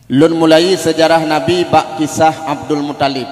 Lun mulai sejarah Nabi bak kisah Abdul Muttalib.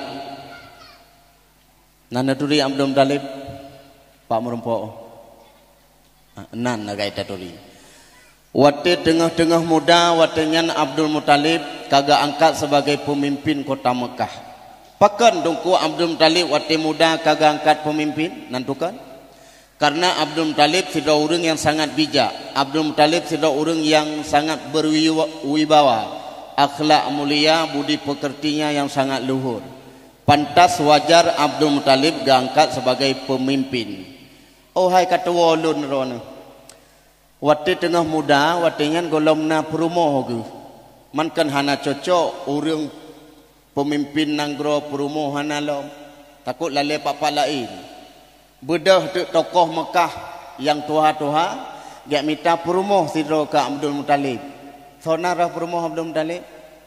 Nana turi Abdul Muttalib Pak merempo. Nan nagai taturi. Wate tengah-tengah muda watenyan Abdul Muttalib kagak angkat sebagai pemimpin kota Mekah. Pakan dongku Abdul Muttalib wate muda kagak angkat pemimpin nantukan. Karena Abdul Muttalib sudah orang yang sangat bijak. Abdul Muttalib sudah orang yang sangat berwibawa, akhlak mulia, budi pekertinya yang sangat luhur. Pantas wajar Abdul Muttalib diangkat sebagai pemimpin. Oh hai kata walun rona. Wate tengah muda, watengan golomna perumoh ke. Man kan hana cocok orang pemimpin nanggro perumoh hana lom. Takut lale papa lain. Bedah tokoh Mekah yang tuha-tuha dia minta perumoh sidro ke Abdul Muttalib. Sonan rah perumoh Abdul Muttalib?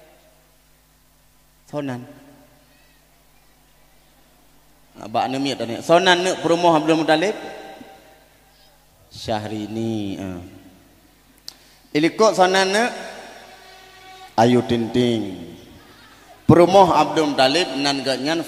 Sonan. Abak nemi tanya. Sonan ne perumoh Abdul Muttalib? Syahrini. Ilikok sonan ne Ayu Tinting. Perumoh Abdul Muttalib nan ganyan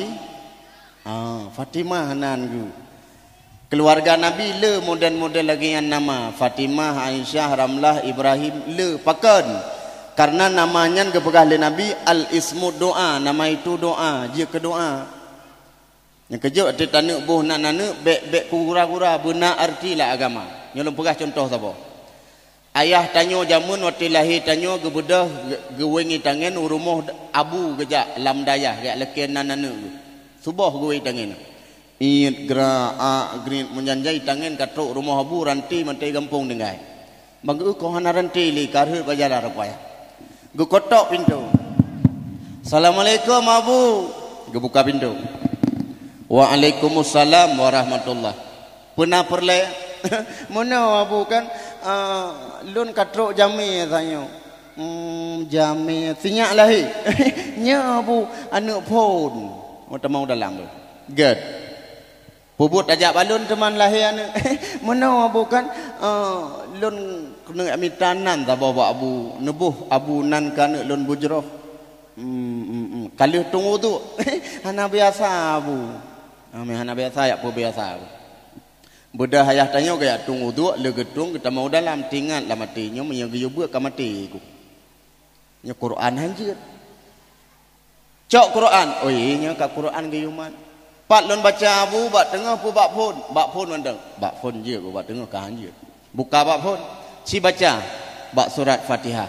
Fatimah nan gu. Keluarga Nabi le model-model lagi yang nama Fatimah, Aisyah, Ramlah, Ibrahim le pakan. Karena namanya kepegah le Nabi al-ismu doa, nama itu doa, dia ke doa. Yang kejut ada tanuk buh nak nanuk bek kura-kura benar artilah agama. Nyolong pegah contoh sapa. Ayah tanyo jamun waktu lahir tanyo gebedah gewengi tangan urumuh abu gejak lam dayah gak leken nanuk. Subuh gue tangan. Iit gra a green menjanjai tangan katruk rumah abu ranti mantai gampung dengai. Banggu ko hana ranti li karhu bajala rapaya. Gue kotok pintu. Assalamualaikum abu. Gue buka pintu. Waalaikumsalam warahmatullah. Pernah perle. Mana abu kan lun katruk jami tanya. Jami sinyak lahi. Nya abu anak pun. Mata mau dalam tu. Good. Bubut ajak balun teman lahir anak. Mana bukan lun kena amitanan tak bawa abu nebuh abu nan kan lun bujroh. Kalau tunggu tu hana biasa abu. Hana biasa ya pu biasa. Budak ayah tanya gaya tunggu tu le getung kita mau dalam tinggal lah matinya menyagi buat ka mati ku. Nya Quran hanjir. Cok Quran. Oh iya kat Quran gayuman. Pat lon baca abu bak tengah pu bak pun mandang. Bak pun je ku bak tengah ka hanjir. Buka bak pun. Si baca bak surat Fatihah.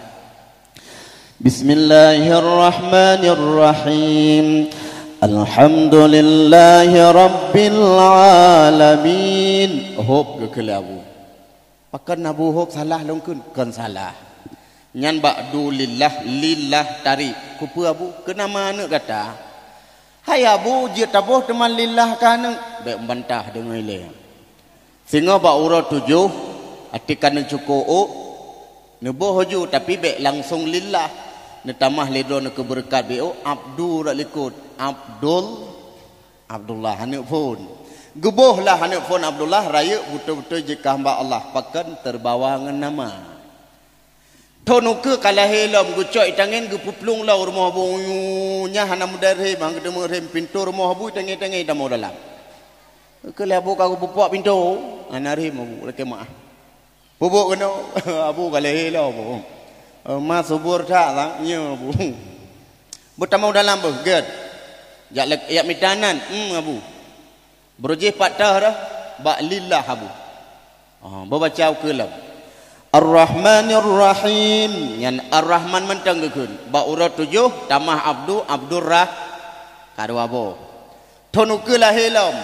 Bismillahirrahmanirrahim. Alhamdulillahi rabbil alamin. Hop ke kelabu. Pakan abu hop salah longkun kan salah. Nyan ba'du lillah tarik kupu abu kena mana kata hai abu je tabuh teman lillah kan baik membantah dengan ile singa ba urut 7 atikan cukup nebuh hoju tapi baik langsung lillah ne tamah ledo ne keberkat beo abdu likut Abdullah hanik pun gebuhlah hanik pun Abdullah raya betul-betul jika hamba Allah pakan terbawa dengan nama Tonu ke kalah helom gucoi tangan gu puplung lau rumah abu nya hana mudarhe bang ketemu rem pintu rumah abu tangi-tangi dah mau dalam. Ke labu kau pupuak pintu ana rem abu leke maah. Pupuk kena abu kalah helom. Ma subur tak lah nya abu. Buta mau dalam bu ged. Jak mitanan abu. Berujih patah dah bak lillah abu. Baca ke lam. Ar-Rahmanir-Rahim. Yang Ar-Rahman mentang gekun. Ba urut 7 tamah Abdurrah kadu abo. Tonu ke lah helom.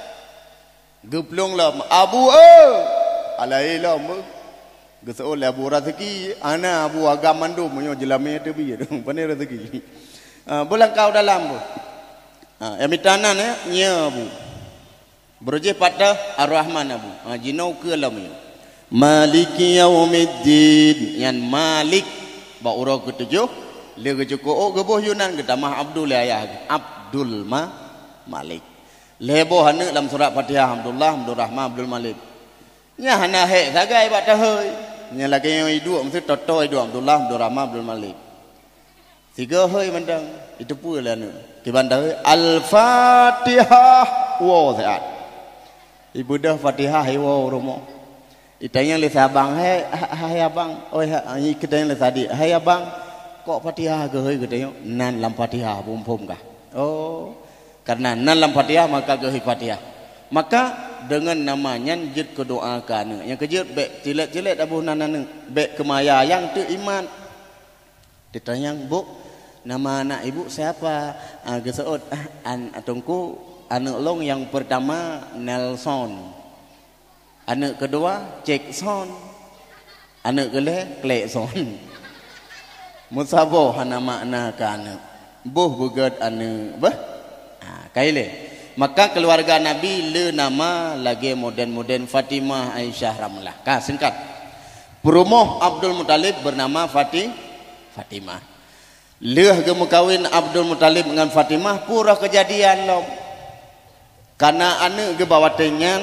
Geplung lam abu ala helom. Gesol abu rezeki ana abu agam mandu menyo jelame tebi pandai rezeki. Bulan kau dalam bu. Emitanan nya abu. Berujih patah Ar-Rahman abu. Jinau ke lam Maliki yaumiddin. Yang Malik ba urut ke-7 le kecukup gebuh Yunan ke tamah Abdul ayah Abdul Malik. Lebo hana dalam surat Fatihah Abdullah, Abdul Rahman, Abdul Malik. Nya hana hek sagai bak tahoi. Nya lagi yang hidup mesti toto hidup Abdullah, Abdul Rahman, Abdul Malik. Tiga hari mandang itu pula nu. Kibandai Al-Fatihah wa saat. Ibu dah Fatihah wa romo. Itanya le sabang hai abang. Oi hai kedai le tadi. Hai abang kok Fatihah ke hai kedai nan lam Fatihah pum kah. Oh, karena nan lam Fatihah maka ke hai Fatihah. Maka dengan namanya jid kedoakan. Yang kejut bek cilet-cilet abu nanan bek kemaya yang tu iman. Ditanya, "Bu, nama anak ibu siapa?" Geseut atungku anak long yang pertama Nelson. Anak kedua Jackson. Anak kelih Clayson. Musabo hana makna ka anak. Buh bugat anak bah. Kaile. Maka keluarga Nabi le nama lagi moden-moden Fatimah Aisyah Ramlah. Ka singkat. Perumoh Abdul Muttalib bernama Fatimah. Leh gemu kawin Abdul Muttalib dengan Fatimah pura kejadian lom. Karena anak ge bawatenyan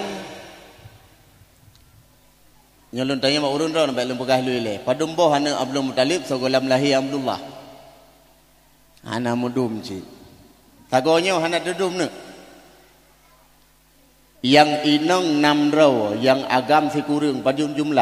nyalun tanya mak urun ron baik lempegah luile. Padumboh anak Abdul Muttalib sogolam lahi Abdullah. Ana mudum ci. Tagonyo hana dudum ne. Yang inang 6 yang agam si kurang padum jumlah.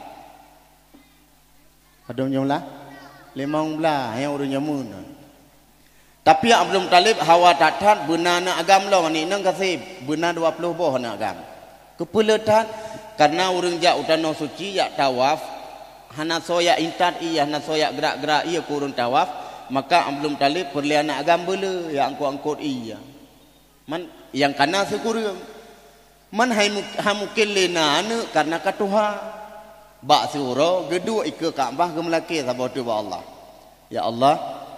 Padum jumlah 15 yang urun nyamun. Tapi Abdul Muttalib hawa tatat benar nak agam lo ni nang kasih benar 20 boh nak agam. Kepulatan karena urang jak utano suci jak tawaf hana soya intat iya hana soya gerak-gerak iya kurun tawaf maka Abdul Muttalib perli anak agam bela yang angkut-angkut iya. Man yang kana sekurang. Man hai mungkin lena anu karena katuha bak suro gedu ike Kaabah ke melaki sabah tu Allah. Ya Allah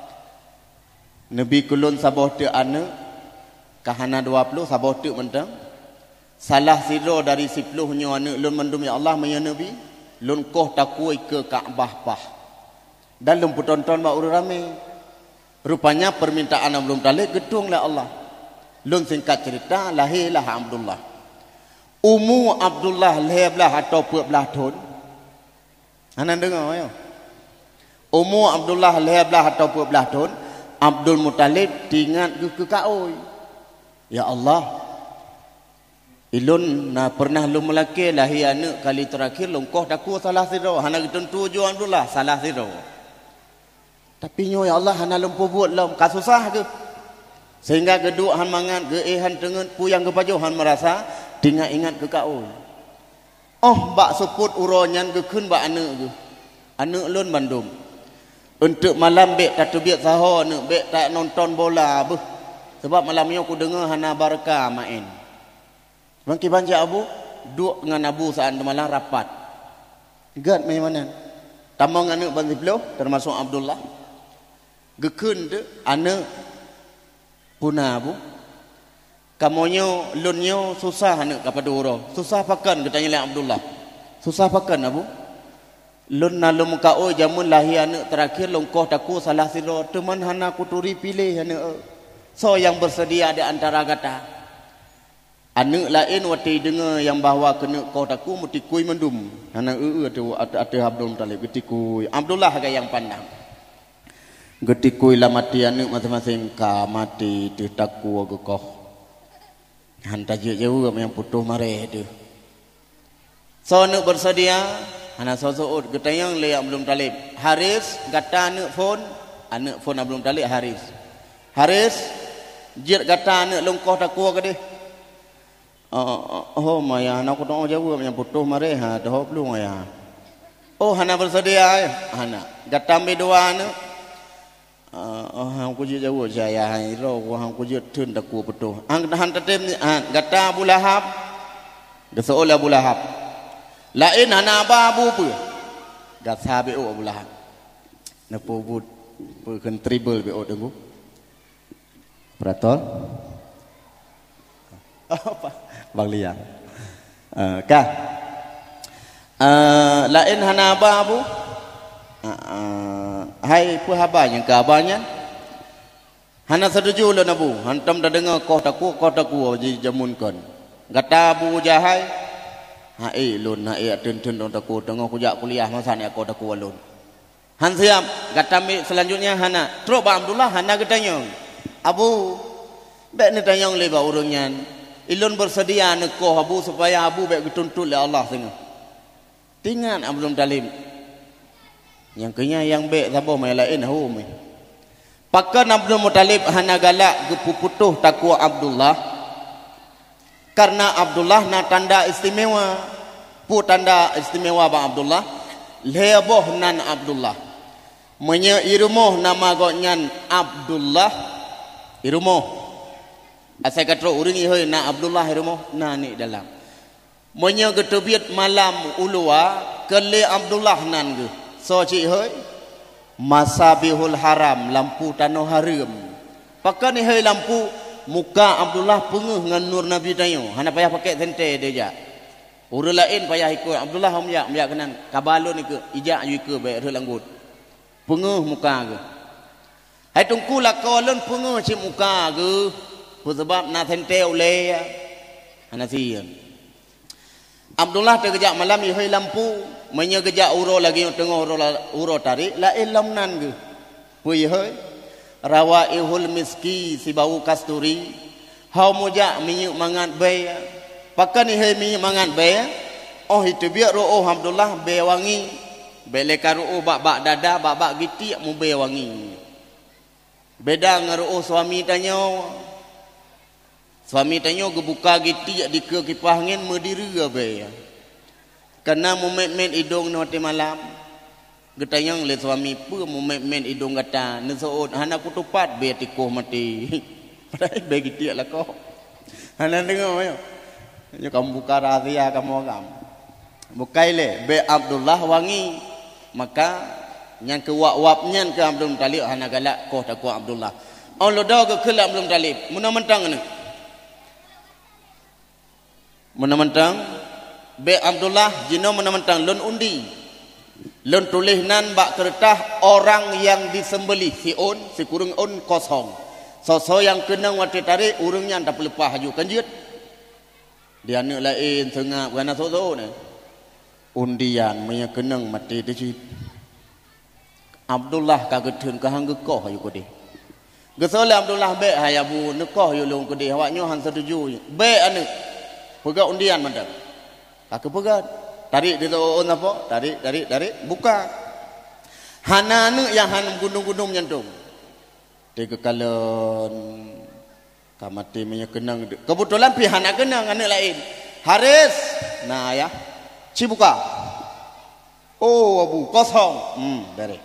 Nabi kulun sabah tu anu kahana 20 sabah tu mentang salah siro dari 10 nya anu lun mendum ya Allah maya Nabi lun koh taku ike Kaabah pah dan lun putonton bak uru rame rupanya permintaan belum talik gedung lah Allah lun singkat cerita lahirlah Abdullah Umu Abdullah leblah atau belah tahun. Anda dengar ya? Umu Abdullah leblah atau belah tahun. Abdul Muttalib tingat ke kaoi. Ya Allah. Ilun na pernah lu melaki lahi anak kali terakhir lungkoh daku salah siro. Hana tentu jo Abdullah salah siro. Tapi nyo ya Allah hana lumpuh buat lam kasusah ke. Sehingga kedua han mangan ge han tengen puyang ke pajo han merasa tinggal ingat ke kau. Oh bak seput uronyan ke kun bak anak ke. Anak lun Bandung. Untuk malam bek tak terbiak sahur anak bek tak nonton bola beh. Sebab malam ni aku dengar hana barca main. Bangki banja abu duk dengan abu saat malam rapat. Gad main mana? Tamang anak bandiplo termasuk Abdullah. Gekun tu anak puna abu. Kamonyo lunyo susah anak kepada orang. Susah pakan katanya Abdullah. Susah pakan abu. Lun nalum kau jamun lahi anak terakhir longkoh taku salah siro teman hana kuturi pilih anak. So yang bersedia di antara kata. Anak lain wati dengar yang bahawa kena kau taku mesti kui mendum. Anak ada Abdul Muttalib getikui. Abdullah agak yang pandang. Getikui lah mati anak masing-masing ka mati di taku agukoh. Hantar jauh-jauh yang putuh marah tu. So nak bersedia, anak sosok getayang le Abdul Muttalib. Haris kata anak phone Abdul Muttalib Haris. Haris jir kata anak longkoh takwa ke dia. Oh maya anak aku jauh yang putuh marah ha dah belum maya. Oh hana bersedia hana. Kata dua anak hang ku jauh saya hai ro hang ku tun taku betul hang tatem gata Abu Lahab gesola Abu Lahab lain hana babu pu gat sabe Abu Lahab na pobut pu contribute be odengu pratol apa bang liang ka lain hana babu hai puhaba yang ke abanya hana setuju lo nabu hantam dah dengar kau taku jamunkan kata Abu Jahal hai lun hai atun-tun taku tengah kujak kuliah masa ni kau taku alun Han siap kata selanjutnya hana terus ba Abdullah hana ketanya Abu bek ni tanya le ba urangnya ilun bersedia nekoh Abu supaya Abu bek dituntut oleh Allah tengah tingan Abdul Muttalib yang kenya yang bek sabo mai lain hum pakan Abdul Muttalib hana galak gepuputuh takwa Abdullah karena Abdullah na tanda istimewa pu tanda istimewa ba Abdullah leboh nan Abdullah menya irumoh nama gonyan Abdullah irumoh asai katro urang ihoi na Abdullah irumoh na ni dalam menya getebiat malam ulua kele Abdullah nan ge so ci hoi masabihul haram lampu tanoh haram pakai ni hoi lampu muka Abdullah pengeh ngan nur Nabi tayo hana payah pakai sente deja urang lain payah ikut Abdullah hamya kenan kabalon ni ke ijak yu ke bae relanggut pengeh muka ke hai tungku lah kolon pengeh ci muka ke sebab na sente oleh hana sian Abdullah terkejak malam ihoi lampu menyegejak uro lagi tengah uro tarik la ilam nan ke hui hoi rawaihul miski si bau kasturi hau mujak minyak mangat bay pakan ihoi minyak mangat bay oh itu biar roh Abdullah bay wangi beleka roh bak dada bak giti mu bay wangi beda ngaroh suami tanyo gebuka giti di ke kipas angin mediri bay karena mumet-met hidung nanti malam getanyang le suami pu mumet-met hidung kata nesoot hana kutupat be tikuh mati padahal bagi dia lah kau hana dengar yo kamu buka rahasia kamu agam bukai le be Abdullah wangi maka yang ke wap-wapnya ke Abdul Muttalib hana galak kau takwa Abdullah Allah dah ke kelak Abdul Muttalib mentang ni mentang be Abdullah jino mentang lon undi lon tulis nan bak kertas orang yang disembelih si kurung on kosong so yang kena wati tarik urungnya tak pelepah haju kanjut dia nak lain sengap kerana so ni undian punya kenang mati dicit Abdullah kagetun kahang gekoh haju kodi gesole Abdullah be hayabu nekoh yu long kodi awaknya han setuju be anu pegak undian mandang aku pegat tarik dia on apa tarik buka hananu yang han gunung-gunung nyantung tiga kalon kamati punya kenang kebetulan pi hana kenang anak lain Haris nah ya cibuka oh abu kosong dari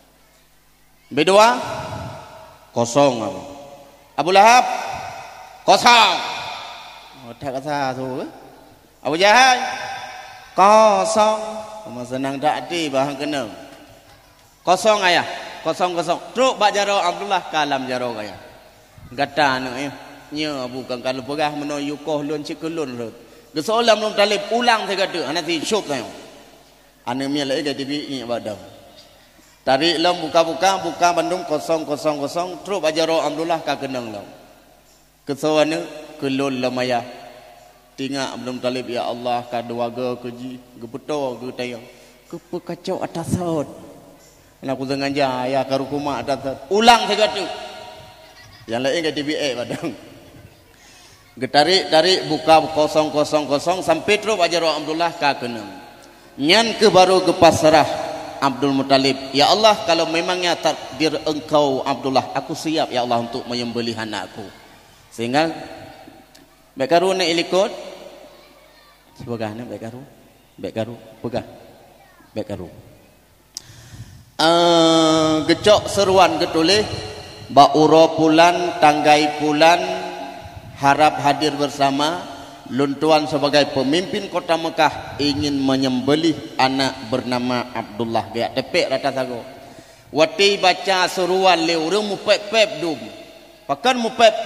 bedua kosong Abu Lahab kosong tak kata tu Abu Jahal kosong senang tak di bahan kena kosong ayah kosong truk bak jaro Abdullah kalam jaro kaya gata anu nya bukan kalau pegah menoyu koh lun cikulun rut gesolam belum talib ulang saya kata ana ti syup saya ana mi lai ke TV ni badam tarik lam buka Bandung kosong truk bak jaro Abdullah ka kenang lam kesoane kelun lamaya tinggal Abdul Muttalib ya Allah kaduaga keji gebeto ge tayang ke kacau atas saud aku dengan jaya karukuma atas ulang saya kata yang lain ke TBA padang getarik buka kosong sampai terus ajar Abdullah ka kenang nyan ke baru ke pasrah Abdul Muttalib ya Allah kalau memangnya takdir engkau Abdullah aku siap ya Allah untuk menyembelih anakku sehingga bekaru nak ilikut sebagai anak bekaru bekaru gecok seruan getulih bauro pulan tanggai pulan harap hadir bersama luntuan sebagai pemimpin kota Mekah ingin menyembelih anak bernama Abdullah dia tepek rata sago wati baca seruan le urang mu pep dum pakan mu pep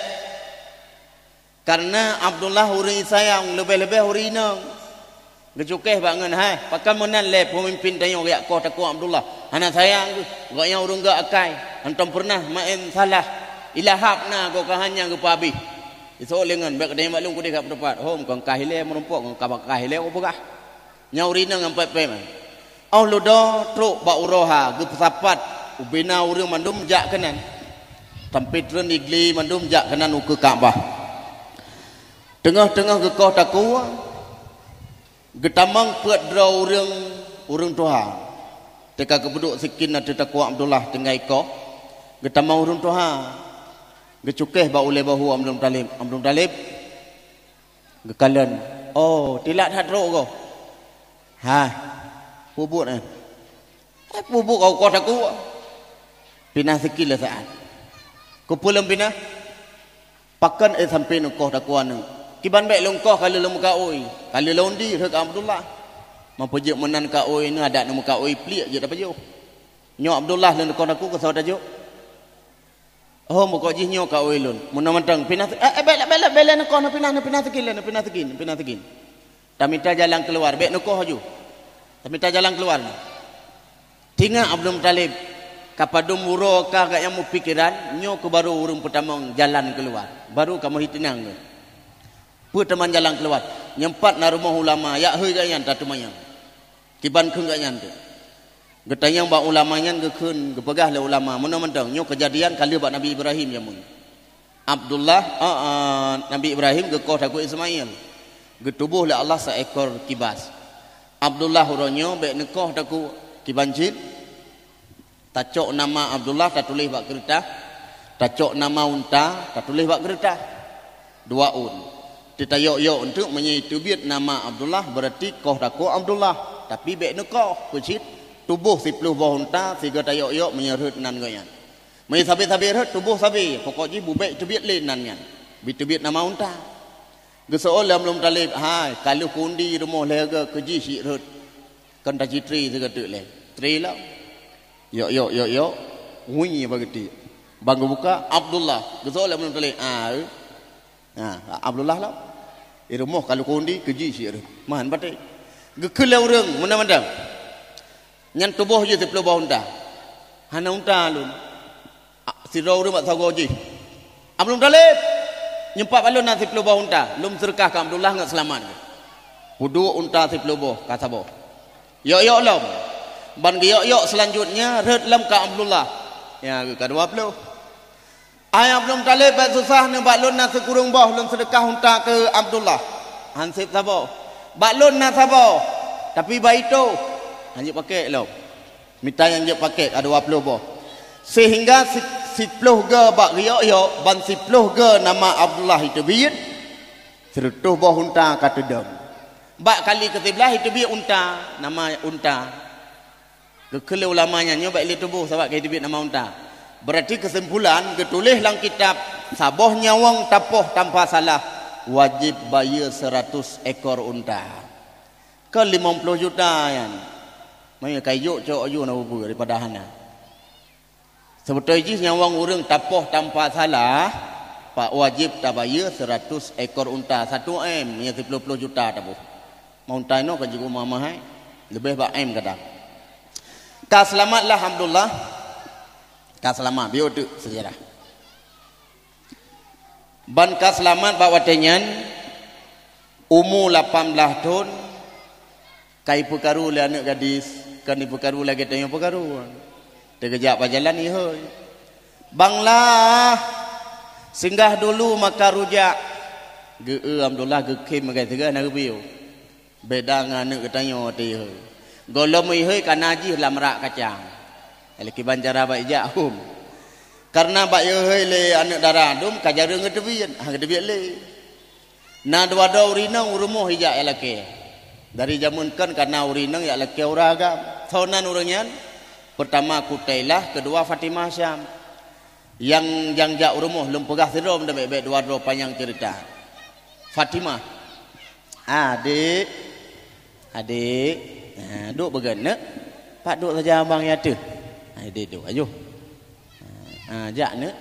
karena Abdullah huri sayang lebih-lebih huri nang gecukeh bangun hai pakan menan le pemimpin tanya yak ko takwa Abdullah anak sayang gak yang urang gak akai antum pernah main salah ilahapna go kahanya ge pabi iso lengan bek dai maklum ku dia kat tempat hom kong kahile merumpok kong kabak kahile ko pegah nyauri nang ampai pe au ludo truk ba uroha ge pesapat ubina urang mandum jak kanan tampit ren igli mandum jak kanan uke Kaabah tengah-tengah gekoh takua getamang puat draw urang Tuhan teka kebuduk sikin ada takwa Abdullah tengah ikoh getamang urang Tuhan gecukeh ba ule bahu Abdul Talib gekalan oh tilat hadro ko ha bubuk ni bubuk kau aku pinah sikit lah saat kau pulang pinah pakan sampai nukoh takuan ni kiban baik longkoh kalau muka oi kalau londi hak Abdullah mampu je menan ka oi ni ada nama ka oi pelik je dapat je nyok Abdullah dan nukoh aku kesawat aja oh muka je nyok ka oi lun menang-menang pinah bela nukoh pinah sikit tamita jalan keluar baik nukoh aju tamita jalan keluar tinggal Abdul Talib kapadum muro ka gak yang mu pikiran nyo ke baru urung pertama jalan keluar baru kamu hitinang ke teman jalan keluar nyempat na rumah ulama ya heu gak yan tatu mayang kiban keung gak yan tu getanyang ba ulamanya gekeun gepegah le ulama menang-menang nyo kejadian kali ba Nabi Ibrahim ya mun Abdullah Nabi Ibrahim gekoh taku Ismail getubuh le Allah seekor kibas Abdullah uronyo baik nekoh taku kibancit tacok nama Abdullah tak tulis bak kereta tacok nama unta tak tulis bak kereta dua un ditayok-yok untuk menyetubit nama Abdullah berarti koh taku Abdullah tapi baik nekoh kucit tubuh 10 buah unta sehingga tayok-yok menyerut nan goyan mai sabi-sabi rut tubuh sabi pokoknya bubek tubit le nan yan bitubit nama unta gesool Abdul Talib hai kalau kundi rumah lega keji sirut kan ta citri segatuk le tri lah yo bunyi bageti bangga buka Abdullah gesool Abdul Talib Abdullah lah rumah kalau kundi keji sirut man batik gekele urang menang-menang nyan tubuh je 10 buah unta hana unta lun sirau urang mak sagoji Abdul Talib nyempat balon na 10 buah unta lum serkah ke Abdullah ngak selamat hudu unta 10 buah kata boh yo lom ban yo selanjutnya red lam ke Abdullah ya ke 20 ayah Abdul Talib bat susah ne balon na sekurung buah lum sedekah unta ke Abdullah hansip sabo balon na sabo tapi baito hanjip pakai lom minta yang je pakai ada 20 buah sehingga 10 ge bak yo ban 10 ge nama Abdullah itu biit 100 buah unta kata dam bak kali ke-11 itu biit unta nama unta kekele ulamanya nyo bak li tubuh sebab ke biit nama unta berarti kesimpulan ketulis dalam kitab saboh nyawang tapoh tanpa salah wajib bayar 100 ekor unta ke 50 juta yan mai kayu cok ayu na bubu daripada hana sebetulnya nyawang urang tapoh tanpa salah pak wajib tabayar 100 ekor unta 1 M ya 10 juta tabuh mau unta no kan juga mahal lebih bak M kata ka selamatlah alhamdulillah ka selamat biar tu sejarah ban ka selamat bak watenyan umur 18 tahun kai perkaru le anak gadis kan ibu karu lagi tanya perkaru terkejap berjalan ni hoi banglah singgah dulu maka rujak Alhamdulillah gekim magai tiga nak biu beda ngane katanya ti hoi golom hoi kana ji lam rak kacang leki banjara ba ijahum karena ba hoi le anak darah dum kajar ngedebian ngedebian le na dua urinang rumah hijak elake dari zaman kan karena urinang ya laki uraga thonan urangnya pertama Kutailah kedua Fatimah Syam yang jak rumah lum pegah sirom dah baik dua panjang cerita Fatimah adik duk begana pak duk saja abang ya tu adik duk ayo jak ne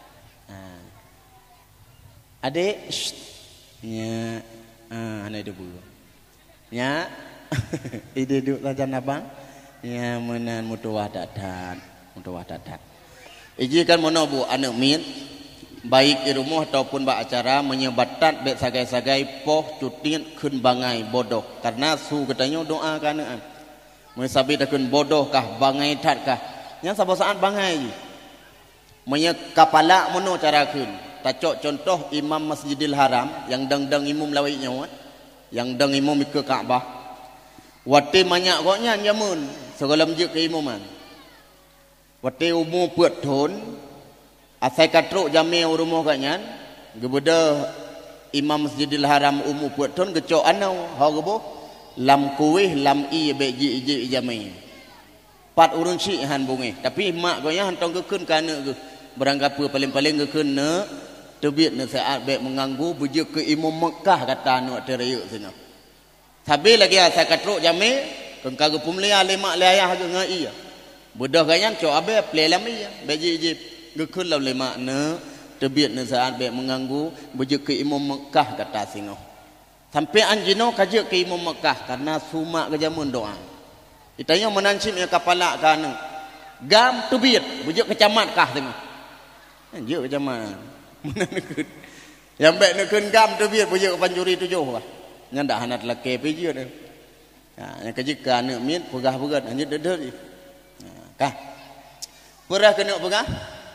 adik nya ana dulu nya ide duk saja abang ya menan mutuwah dadat iji kan monobu anak min baik di rumah ataupun bak acara menyebatkan bet sagai-sagai poh cutin kun bangai bodoh karena su katanya doa kan Mun sabi takun bodoh kah bangai tat kah. Nya sabo saat bangai je. Manya kapala mono carakeun. Tacok contoh Imam Masjidil Haram yang dang-dang imam lawainya yang dang imam ke Kaabah. Wate banyak goknya nyamun segala masjid ke imaman. Wate umur puat thon asai katruk jami rumah kanyan gebeda Imam Masjidil Haram umur puat thon gecok anau ha gebo lam kuih lam i beji iji jami. Pat urun si han bungi tapi mak gonya han tong keun kana ge beranggapu paling-paling keun ne tebiat ne saat baik mengganggu bujuk ke Imam Mekah kata nu terayuk sini. Tapi lagi asai katruk jami kengkagu pumlia lemak leayah ge ngai. Budah ganyan cok abe plelam iya beji iji gekun law lemak ne tebiat ne saat baik mengganggu bujuk ke Imam Mekah kata sini. Sampai anjino kaje ke Imam Mekah karena sumak ke jamun doa. Itanya menancimnya kapala kana. Gam tebiat bujuk kecamat kah sini. Anjuk kecamat. Mana nekun. Yang baik nekun gam tebiat bujuk panjuri tujuh kah. Nyandak hanat laki peje dah. Ha yang kajika anak miet pegah-pegah anjut dedet. Kah. Perah kena pegah.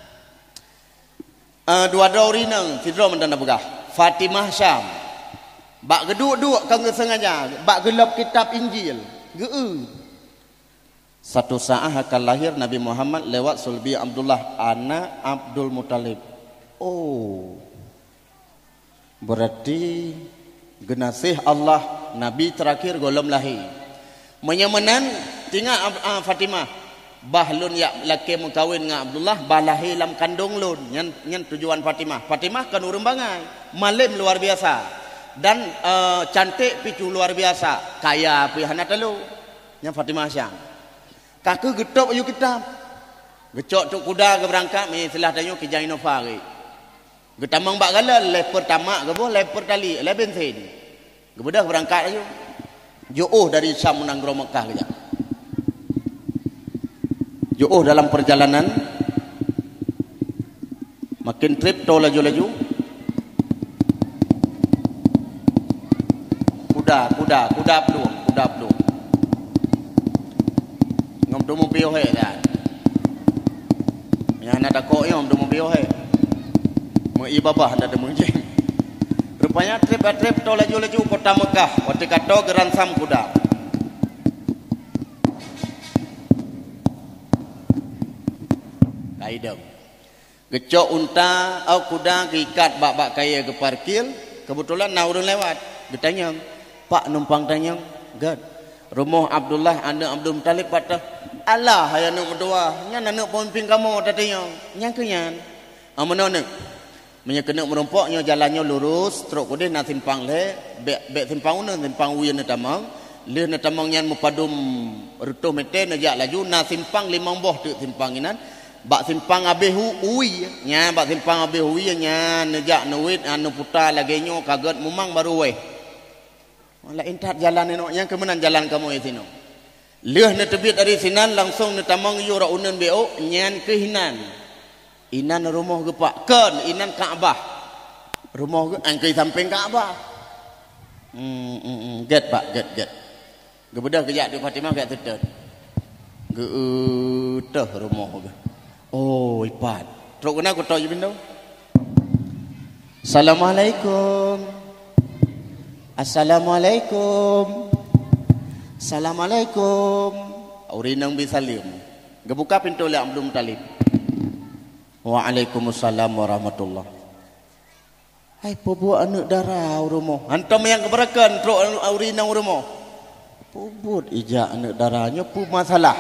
Dua rinang sidro mendana pegah. Fatimah Syam. Bak geduk-duk kang sengaja. Bak gelap kitab Injil. Geu. Satu saat akan lahir Nabi Muhammad lewat sulbi Abdullah anak Abdul Muttalib. Oh. Berarti genasih Allah Nabi terakhir golom lahir. Menyamanan tinggal Fatimah. Bahlun ya laki mengkawin dengan Abdullah balahi lam kandung lun nyan tujuan Fatimah. Fatimah kan urang bangai, malim luar biasa dan cantik picu luar biasa, kaya pihana telu. Nya Fatimah Syam. Kaku getop ayu kitab. Gecok tuk kuda ke berangkat mi selah tanyo ke Jainova ke. Getamang bak gala leper tamak ke boh leper tali le bensin. Gebedah berangkat ayu. Jauh dari Syam menanggro Mekah ke. Jauh dalam perjalanan makin trip to laju-laju kuda belum ngom tu mobil he dah yang ada kok yang tu mobil he mau ibabah ada mungkin rupanya trip to laju-laju kota Mekah waktu kato geransam kuda kaidam gecok unta au kuda gikat bak-bak kaya ke parkir kebetulan naurun lewat getanyang pak numpang tanyang gad rumah Abdullah anak Abdul Muttalib patah Allah hayang nak berdoa nyan anak pomping kamu tatanyang nyang kenyan amono nya kena merompoknya jalannya lurus terus kemudian nak simpang le bek simpang una simpang wian tamang le na tamang nyan mupadum rutuh mete najak laju na simpang limang boh tu simpang inan bak simpang abeh ui nya bak simpang abeh ui nya nejak nuit anu putar lagi nyo kaget mumang baru weh malah intat jalan eno yang kemenan jalan kamu sino leuh na tebit dari sinan langsung na tamang yu ra unen beo nyan kehinan inan rumah gepak kan inan Kaabah rumah ge angkai samping Kaabah get pak get gebedah kejak di Fatimah gak tetet geuteh rumah ge oh ipat terus kena aku tahu bindu Assalamualaikum urinang bisalim gebuka pintu le Abdul Muttalib Waalaikumsalam warahmatullah hai pobo anak darah rumah antum yang keberakan terus urinang rumah pobot ijak anak darahnya pu masalah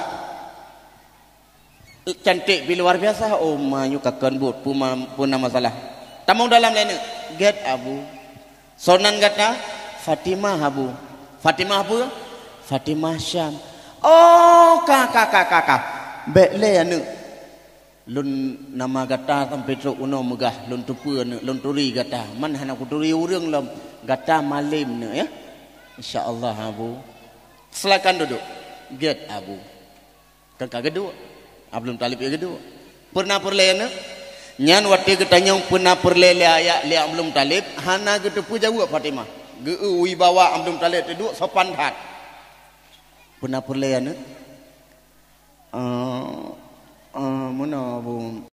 cantik bi luar biasa oh manyu kakan but puna masalah tamong dalam lain get abu sonan kata Fatimah abu Fatimah apa Fatimah Syam oh kakak bekle anu lun nama kata sampai truk uno megah lun tupu lun turi kata man hana ku turi urang lam kata malim ne ya insyaallah abu silakan duduk get abu kakak kedua Abdul Muttalib ya kedua pernah perlena nyan wati ketanyang pernah perlele ayak li Abdul Muttalib hana getepu jawab Fatimah geu wibawa Abdul Muttalib tu sopan hat Puna purleana mana bu